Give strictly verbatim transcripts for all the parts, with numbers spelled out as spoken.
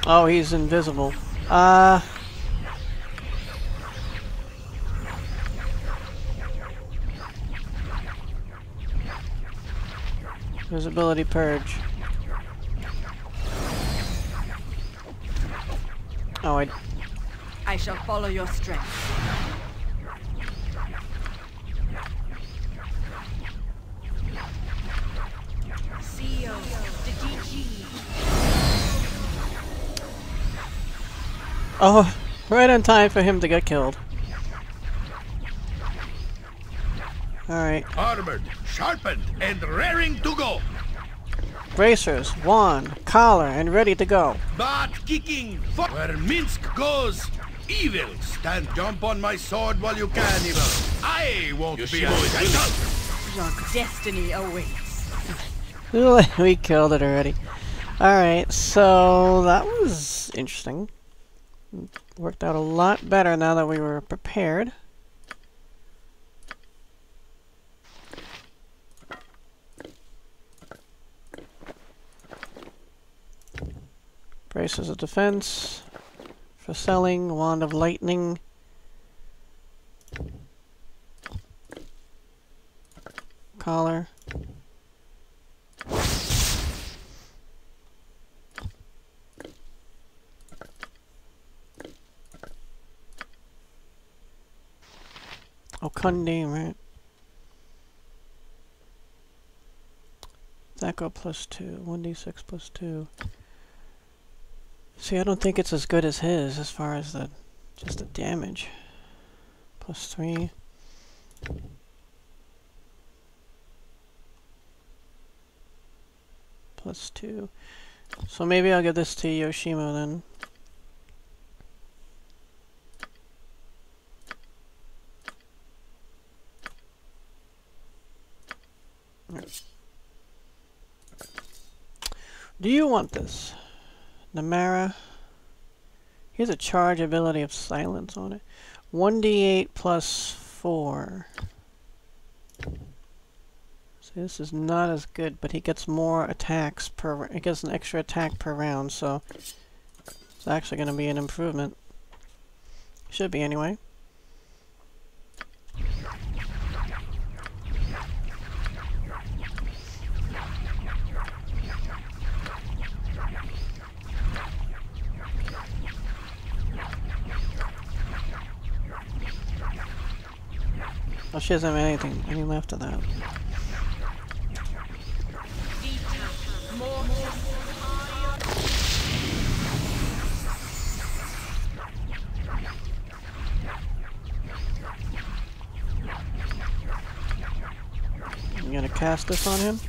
Oh, he's invisible. Uh... Visibility purge. Oh, I... I shall follow your strength. C O to D G. Oh, right on time for him to get killed. Alright. Armored, sharpened, and raring to go. Bracers, wand, collar, and ready to go. Butt kicking. Where Minsk goes, evil. Stand jump on my sword while you can, evil. I won't be a gentle. Your destiny awaits. We killed it already. Alright, so that was interesting. Worked out a lot better now that we were prepared. Braces of defense for selling, wand of lightning. Collar. Oh, Kundim, right? That go plus two. one d six plus two. See, I don't think it's as good as his as far as the just the damage. Plus three. Plus two. So maybe I'll give this to Yoshimo then. Do you want this? Namara. He has a charge ability of silence on it. one d eight plus four. See, this is not as good, but he gets more attacks per... He gets an extra attack per round, so... It's actually going to be an improvement. Should be, anyway. Oh, she doesn't have anything, any left of that. You gonna cast this on him?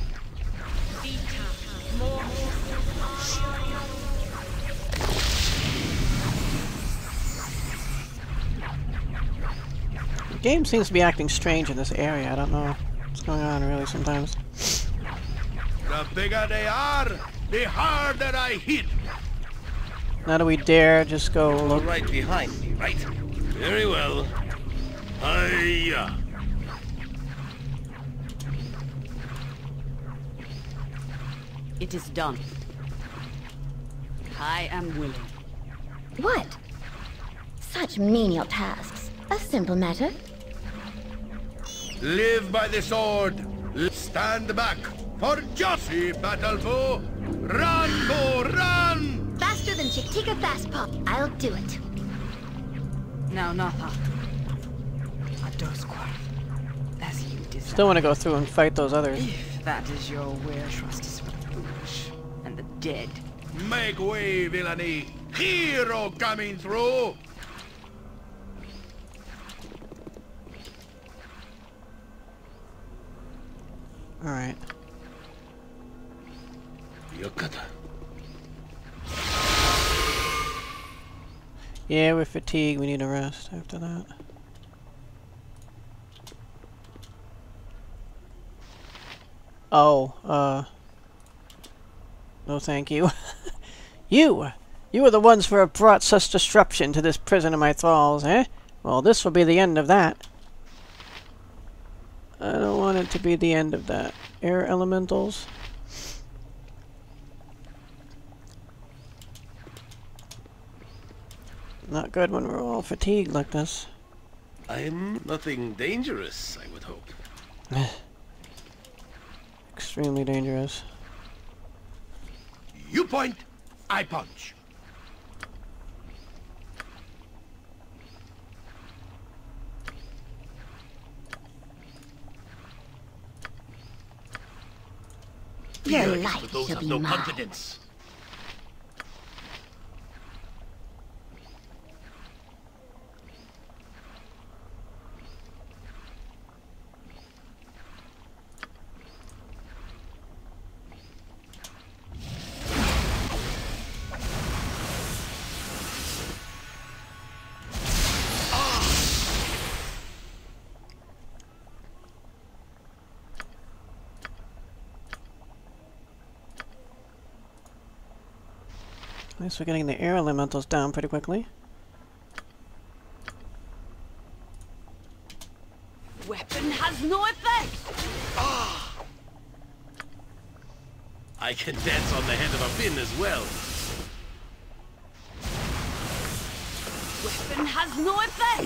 The game seems to be acting strange in this area. I don't know what's going on really sometimes. The bigger they are, the harder I hit. Now do we dare just go look? Right behind me, right? Very well. Hiya. It is done. I am willing. What? Such menial tasks. A simple matter. Live by the sword. Stand back. For justice, battle foe. Run, go, run! Faster than Chick-Tika Fast Pop. I'll do it. Now, Natha. Adosquar. As you desire. Still want to go through and fight those others. If that is your will, trust is for the foolish and the dead. Make way, villainy. Hero coming through. Alright. Yokata. Yeah, we're fatigued. We need a rest after that. Oh, uh... no thank you. You! You are the ones who have brought such disruption to this prison of my thralls, eh? Well, this will be the end of that. I don't want it to be the end of that. Air elementals. Not good when we're all fatigued like this. I'm nothing dangerous, I would hope. Extremely dangerous. You point, I punch. Your Fear is life for those shall have be no mine. confidence. At least we're getting the air elementals down pretty quickly. Weapon has no effect! I can dance on the head of a pin as well. Weapon has no effect!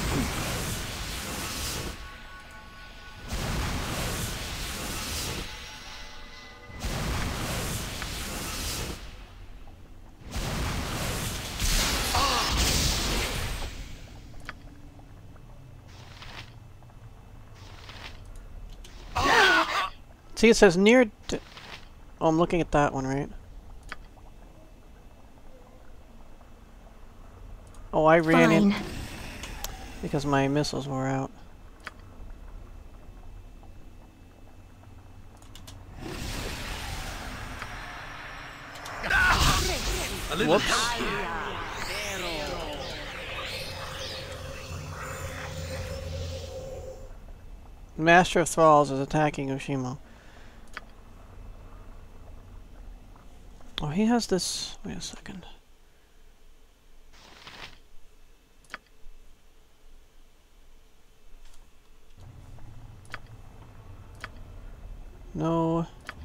See, it says near... D oh, I'm looking at that one, right? Oh, I ran in Fine. because my missiles were out. A little Whoops. help here. Master of Thralls is attacking Oshimo. Oh, he has this... Wait a second. No.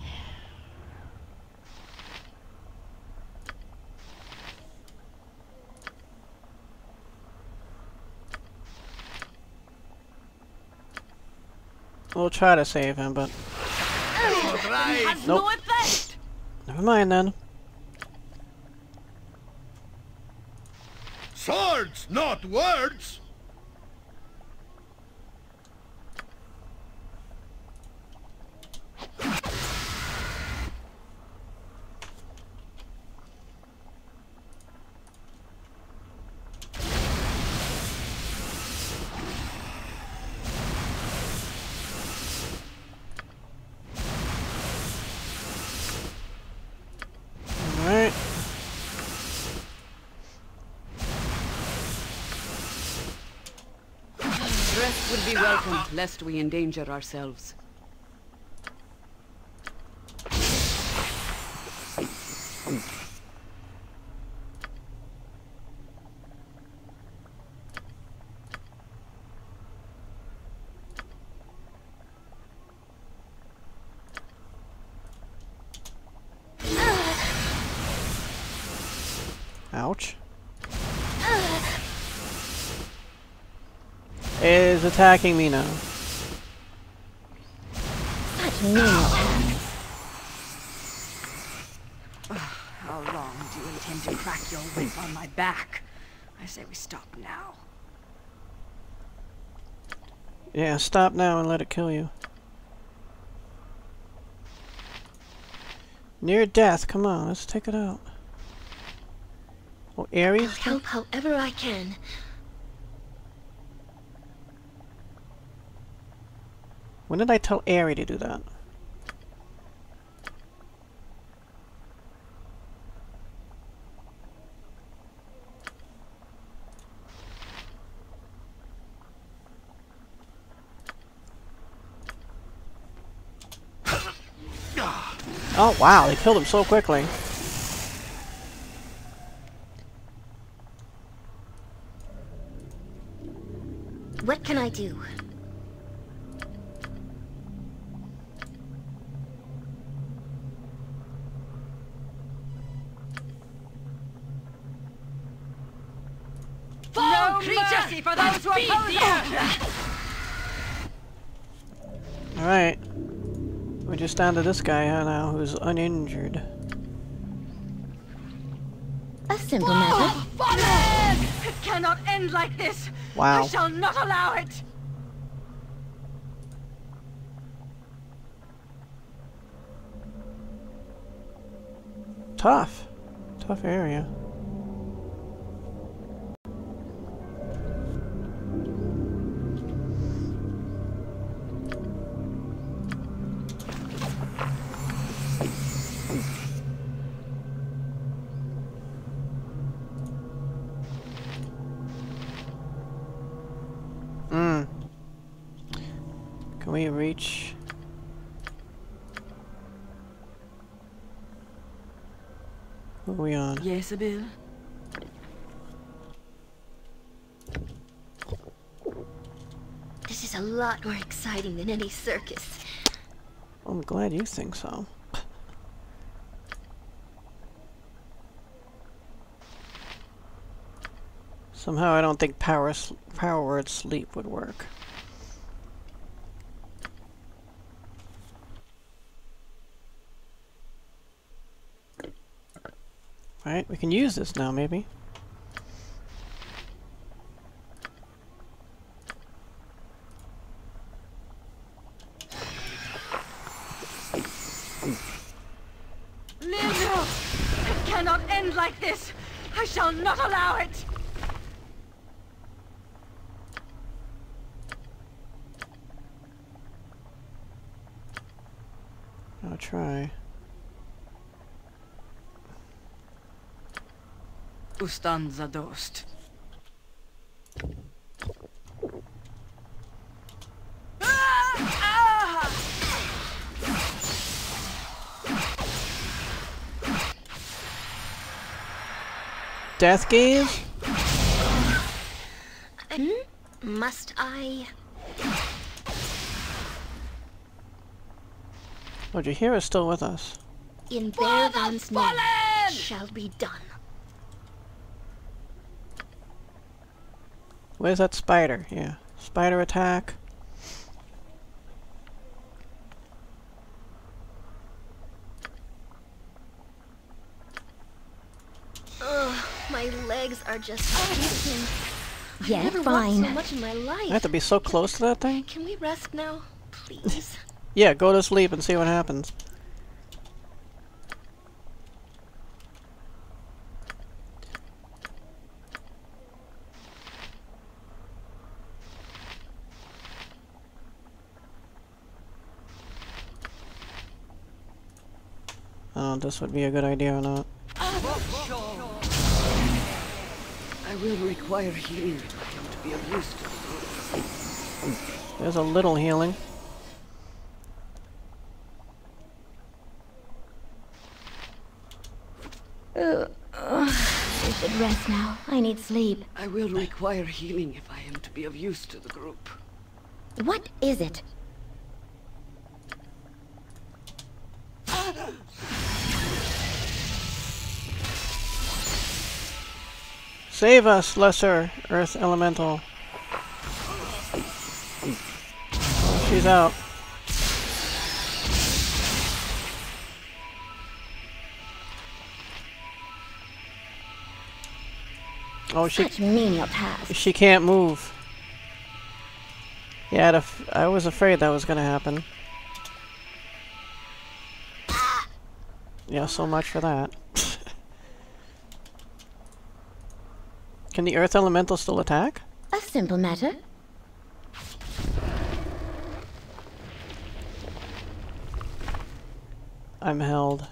We'll try to save him, but... Right. Has Nope. no effect! Never mind then. Swords, not words. Alright. Rest would be welcome, lest we endanger ourselves. Ouch. Is attacking me now. Such menial tasks. How long do you intend to crack your whip on my back? I say we stop now. Yeah, stop now and let it kill you. Near death, come on, let's take it out. Oh, I'll Ares? help however I can. When did I tell Ares to do that? Oh wow, they killed him so quickly. What can I do? No creature for those who oppose us! Alright. We're just down to this guy uh, now who's uninjured. A simple matter. Fallen! It cannot end like this! Wow. I shall not allow it! Tough. Tough area. Hmm. Can we reach? Who are we on? Yes, Bill. This is a lot more exciting than any circus. I'm glad you think so. Somehow I don't think power sl power word sleep would work. Right, we can use this now, maybe. Lindo! It cannot end like this! I shall not allow it! I'll try. Ustan za dost. Death gaze? Hmm? Must I? Oh, Jahira is still with us. In Bearvan's name, it shall be done. Where's that spider? Yeah. Spider attack. Ugh, my legs are just aching. Yeah, I've never fine. walked so much in my life. I have to be so close to that thing? Can we rest now, please? Yeah, go to sleep and see what happens. Oh, this would be a good idea or not. I will require healing if I am to be of use to the group. There's a little healing. Uh, uh, I should rest now. I need sleep. I will require healing if I am to be of use to the group. What is it? Save us, lesser earth elemental. Oh, she's out. Oh, she Such menial task. she can't move. Yeah, I'd af I was afraid that was gonna happen. Yeah, so much for that. Can the earth elemental still attack? A simple matter. I'm held.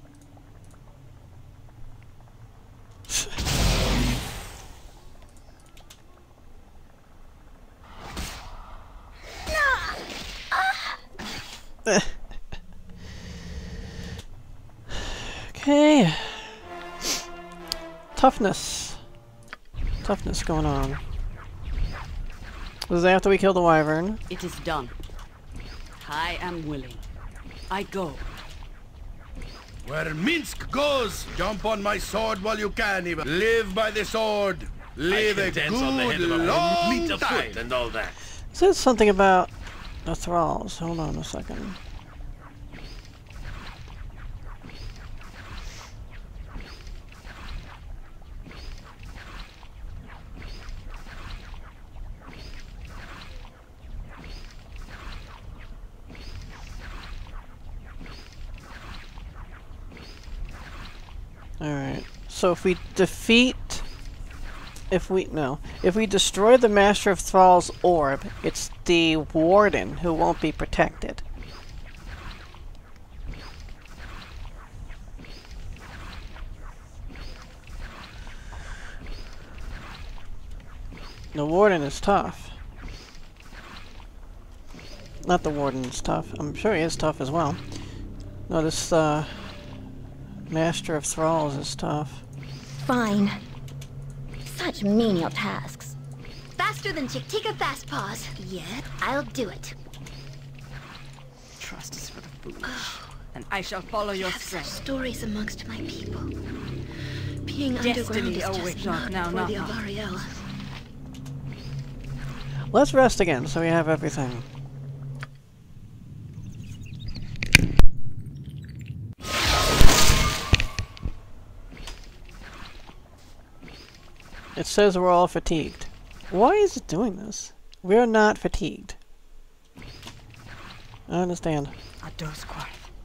Okay. Toughness. Toughness going on. This is after we kill the wyvern. It is done. I am willing. I go. Where Minsk goes, jump on my sword while you can, even. Live by the sword. Live I a can dance on the head good of a long fleet of time. foot and all that. It says something about the Thralls. Hold on a second. Alright, so if we defeat, if we, no, if we destroy the Master of Thrall's orb, it's the Warden who won't be protected. The Warden is tough. Not the Warden is tough, I'm sure he is tough as well. No, this, uh... Master of Thralls is tough. Fine. Such menial tasks. Faster than Chick. Take a fast pause. Yeah, I'll do it. Trust is for the foolish, and I shall follow your Have such strength. stories amongst my people. Being Destiny underground is awaits just not not now, for the not now. Avariel. Let's rest again so we have everything. It says we're all fatigued. Why is it doing this? We're not fatigued. I understand. A dose quiet.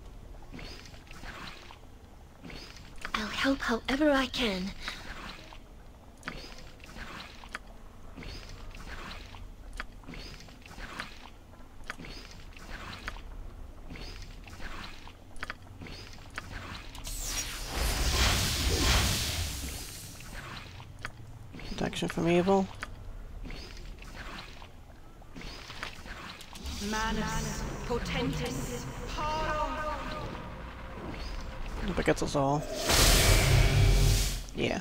I'll help however I can. Protection from evil. Manus, potentis, Hope it gets us all. Yeah.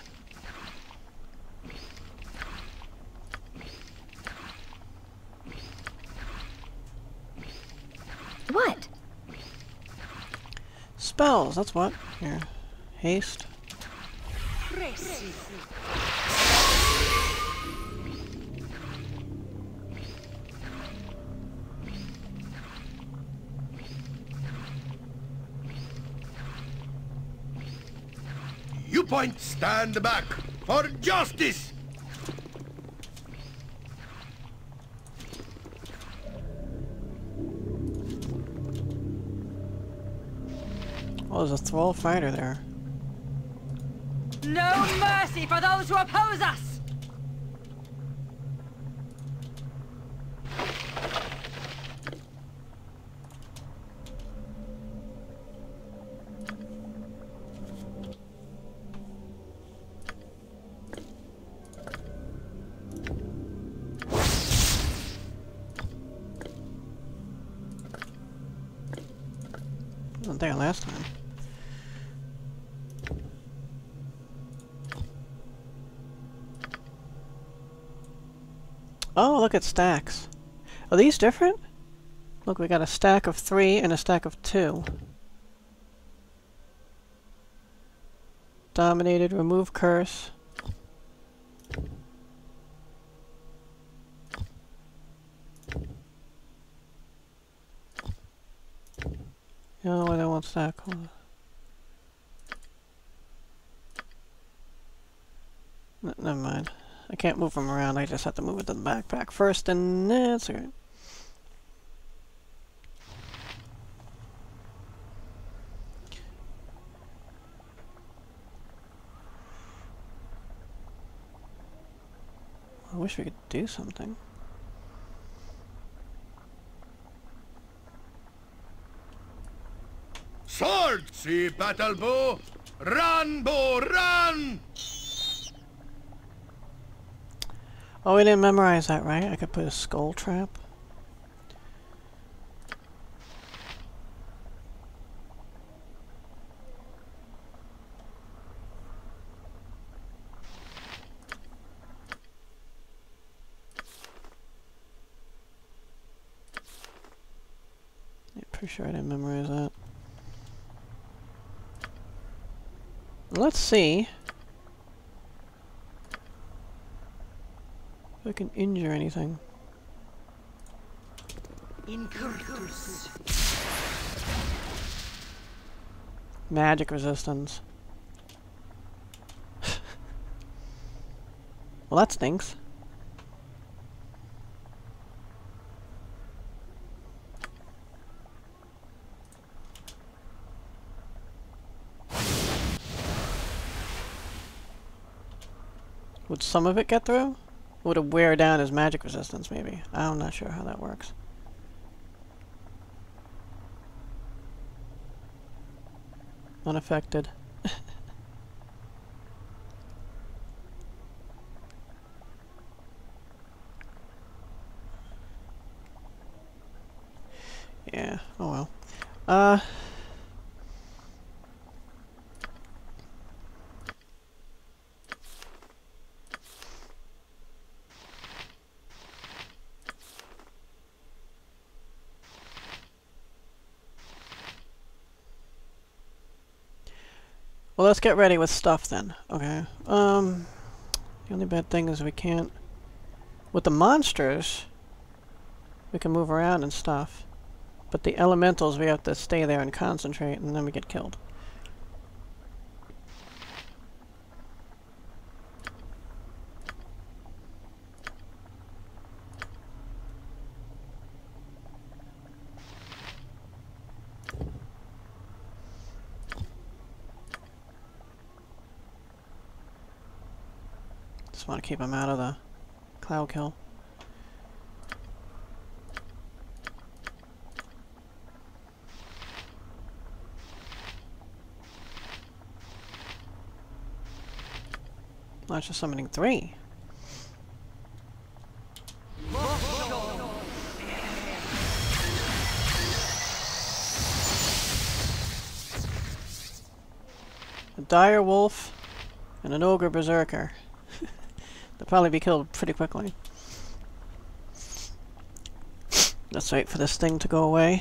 What? Spells, that's what. Here. Haste. You point, stand back for justice. Oh, there's a Thrall fighter there. no mercy for those who oppose us! Wasn't there last time. Oh, look at stacks. Are these different? Look, we got a stack of three and a stack of two. Dominated, remove curse. You know why they won't stack? Hold on. N never mind. I can't move them around, I just have to move it to the backpack first, and that's alright. I wish we could do something. Sword! See battle bow! Run, bow, run! Oh, we didn't memorize that, right? I could put a skull trap. Yeah, pretty sure I didn't memorize that. Let's see. can injure anything. Incorruptus. Magic resistance. Well, that stinks. Would some of it get through? Would it wear down his magic resistance, maybe? I'm not sure how that works. Unaffected. Yeah, oh well. Uh... Well, let's get ready with stuff then. Okay. Um, the only bad thing is we can't... With the monsters, we can move around and stuff. But the elementals, we have to stay there and concentrate, and then we get killed. Just want to keep him out of the cloud kill. Launch of summoning three. A dire wolf and an ogre berserker. They'll probably be killed pretty quickly. Let's wait for this thing to go away.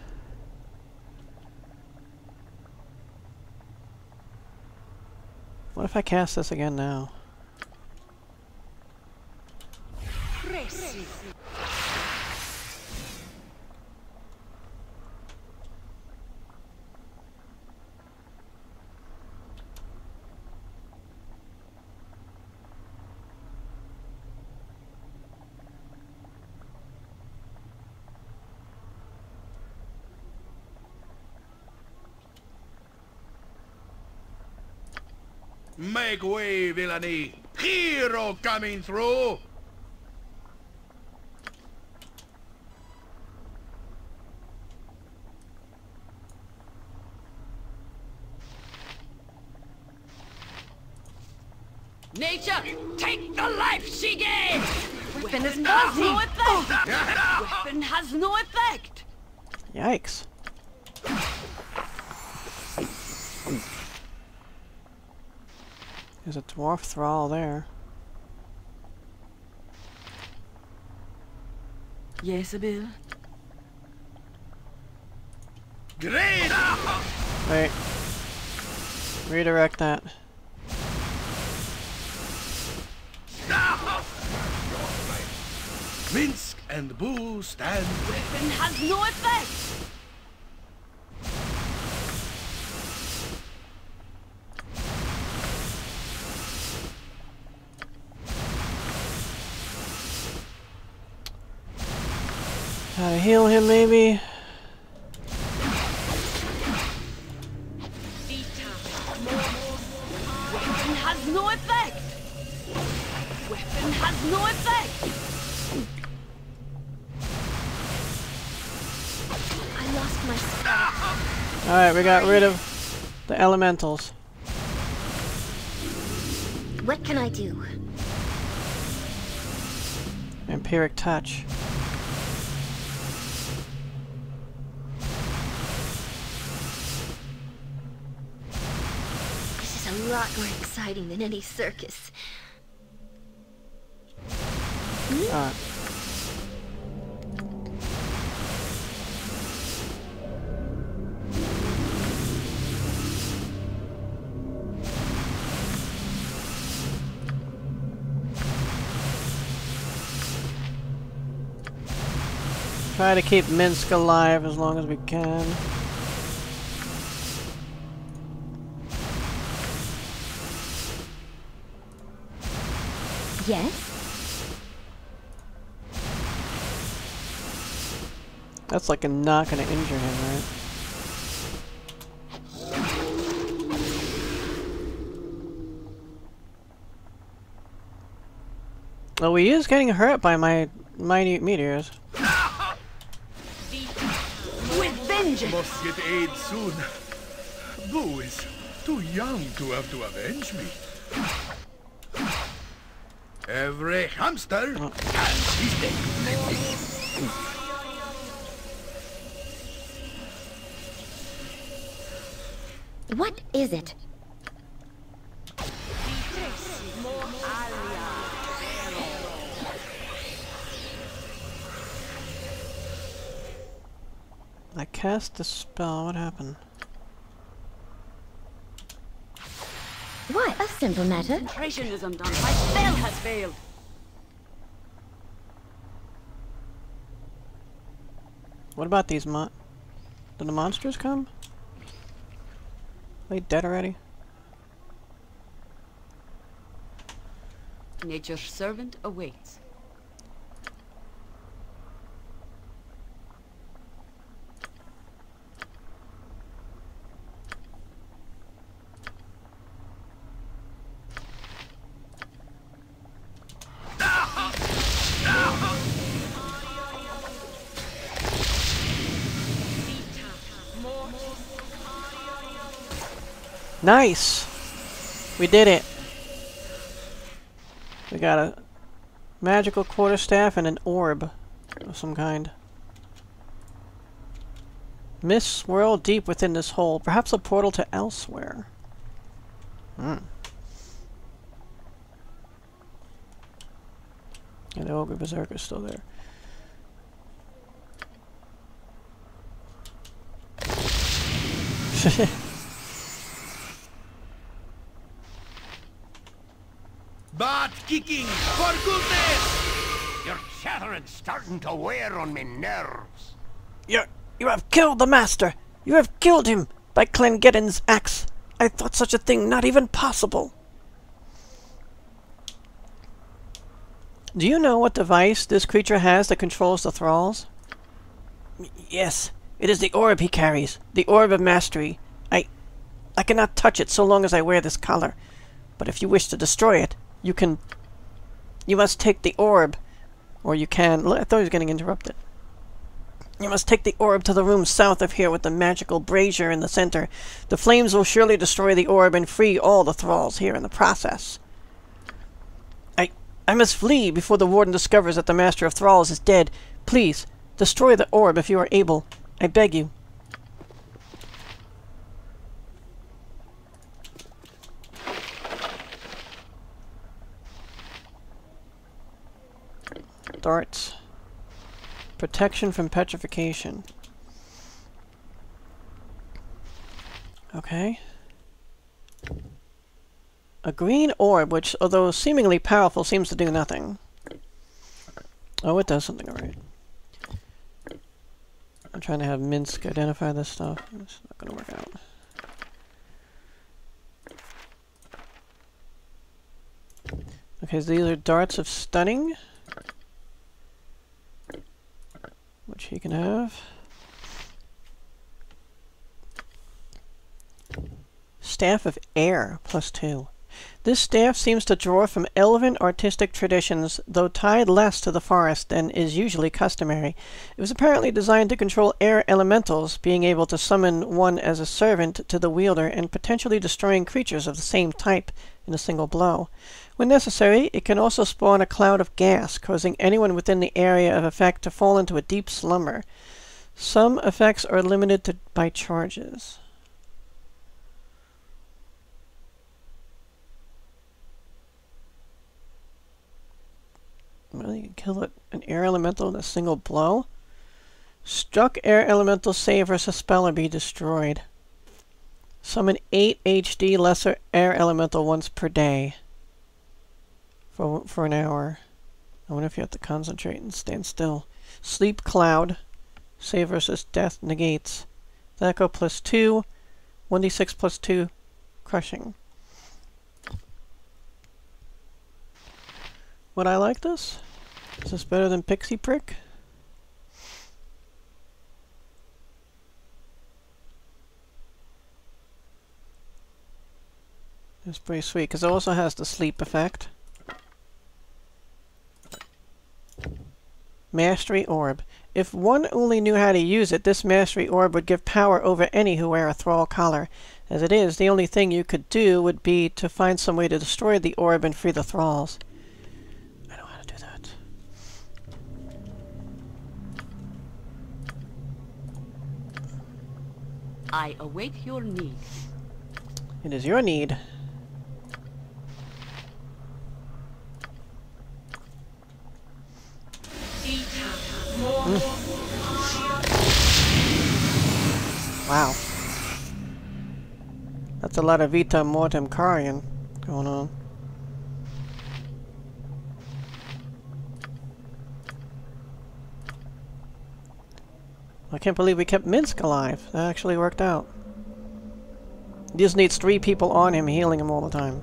What if I cast this again now? Make way, villainy! Hero coming through! Nature, take the life she gave! Weapon has no effect! Weapon has no effect! Yikes. There's a dwarf thrall there. Yes, Bill. Great! Wait. Redirect that. Minsk and Boo stand. Weapon has no effect! How to heal him, maybe? Weapon has no effect! Weapon has no effect! I lost my spell. Alright, we got rid of the elementals. What can I do? Empiric touch. This is a lot more exciting than any circus. Alright. Try to keep Minsk alive as long as we can. Yes? That's like a not gonna injure him, right? Well, he is getting hurt by my minute meteors. With vengeance! Must get aid soon. Boo is too young to have to avenge me. Every hamster Oh. has his day. What is it? I cast the spell. What happened? Why, a simple matter. Concentration is undone. My spell has failed. What about these mon- Did the monsters come? Are they dead already? Nature's servant awaits. Nice! We did it! We got a magical quarterstaff and an orb of some kind. Mists swirl deep within this hole, perhaps a portal to elsewhere. Hmm. And the Ogre Berserker's still there. Butt kicking for goodness! Your chattering's starting to wear on me nerves. You, you have killed the master! You have killed him! By Clengeddin's axe! I thought such a thing not even possible! Do you know what device this creature has that controls the Thralls? Y yes, it is the orb he carries. The orb of mastery. I... I cannot touch it so long as I wear this collar. But if you wish to destroy it, you can... You must take the orb. Or you can... I thought he was getting interrupted. You must take the orb to the room south of here with the magical brazier in the center. The flames will surely destroy the orb and free all the Thralls here in the process. I... I must flee before the warden discovers that the master of Thralls is dead. Please, destroy the orb if you are able. I beg you. Darts. Protection from petrification. Okay. A green orb, which, although seemingly powerful, seems to do nothing. Oh, it does something alright. I'm trying to have Minsk identify this stuff. It's not gonna work out. Okay, so these are darts of stunning. Which he can have. Staff of Air, plus two. This staff seems to draw from elven artistic traditions, though tied less to the forest than is usually customary. It was apparently designed to control air elementals, being able to summon one as a servant to the wielder and potentially destroying creatures of the same type in a single blow. When necessary, it can also spawn a cloud of gas, causing anyone within the area of effect to fall into a deep slumber. Some effects are limited to by charges. Well, you can kill it, an air elemental in a single blow. Struck air elemental save versus spell or be destroyed. Summon eight H D lesser air elemental once per day. For, for an hour. I wonder if you have to concentrate and stand still. Sleep Cloud. Save versus Death negates. Echo plus two. one d six plus two. Crushing. Would I like this? Is this better than Pixie Prick? It's pretty sweet, because it also has the sleep effect. Mastery Orb. If one only knew how to use it, this Mastery Orb would give power over any who wear a Thrall collar. As it is, the only thing you could do would be to find some way to destroy the orb and free the Thralls. I know how to do that. I await your need. It is your need. Mm. Wow. That's a lot of Vita Mortem Carrion going on. I can't believe we kept Minsk alive. That actually worked out. He just needs three people on him healing him all the time.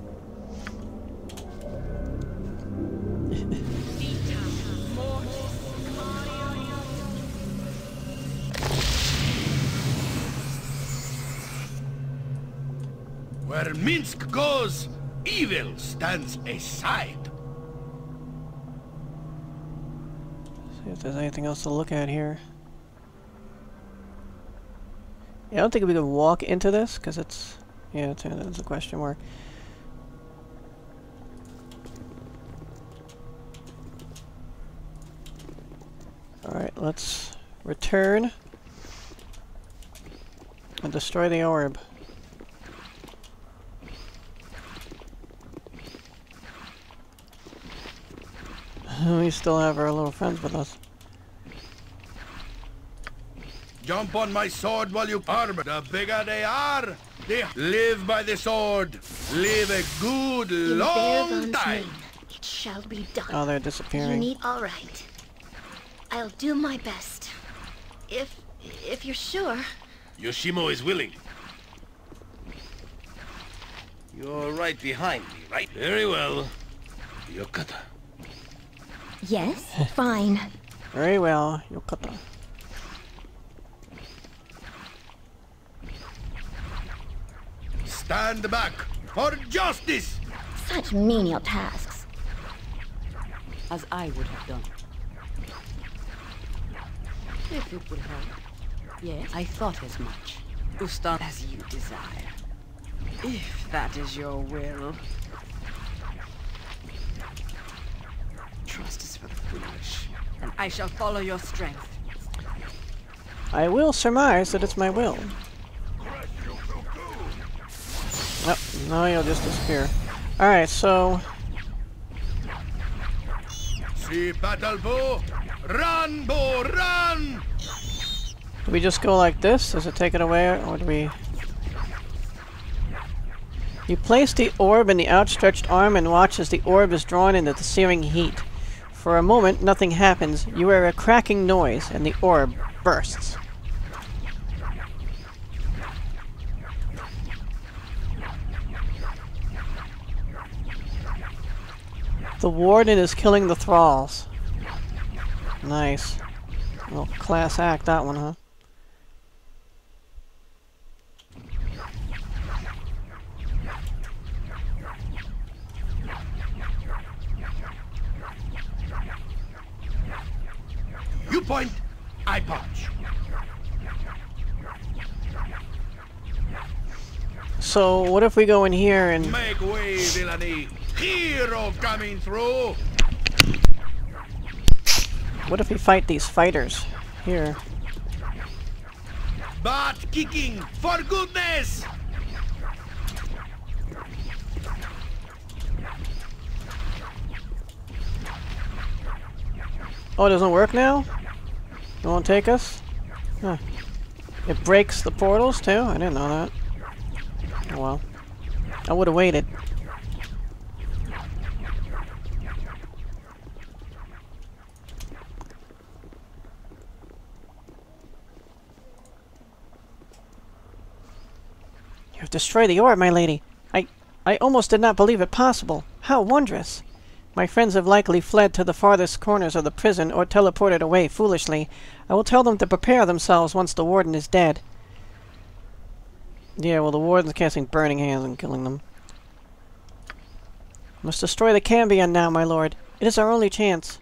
Where Minsk goes, evil stands aside. See if there's anything else to look at here. Yeah, I don't think we can walk into this, because it's... Yeah, it's, it's a question mark. Alright, let's return and destroy the orb. We still have our little friends with us. Jump on my sword while you armor. The bigger they are, they live by the sword. Live a good In long Faerûn's time. name, it shall be done. Oh, they're You disappearing. need all right. I'll do my best. If if you're sure. Yoshimo is willing. You're right behind me, right? Very well. Yokata. Yes, fine. Very well, Yokata. Stand back for justice. Such menial tasks. As I would have done. If it would help. Yes, I thought as much. Ustan, as you desire. If that is your will. Trust is for the foolish, and I shall follow your strength. I will surmise that it's my will. Nope, no, you'll just disappear. Alright, so... See battle bow. Run, bow, run! Do we just go like this? Does it take it away, or do we... You place the orb in the outstretched arm and watch as the orb is drawn into the searing heat. For a moment, nothing happens. You hear a cracking noise, and the orb bursts. The warden is killing the thralls. Nice. Well, class act, that one, huh? You point, I punch. So, what if we go in here and... Make way, villainy. Hero coming through. What if we fight these fighters? Here. Butt kicking, for goodness! Oh, it doesn't work now? It won't take us? Huh. It breaks the portals too? I didn't know that. Oh well. I would have waited. have destroyed the orb, my lady. I... I almost did not believe it possible. How wondrous! My friends have likely fled to the farthest corners of the prison or teleported away foolishly. I will tell them to prepare themselves once the warden is dead. Yeah, well, the warden's casting burning hands and killing them. Must destroy the Cambion now, my lord. It is our only chance.